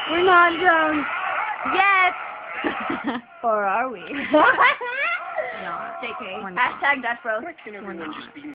We're not drunk. Yes! Or are we? No. JK. Hashtag Dutch Bros. We're not.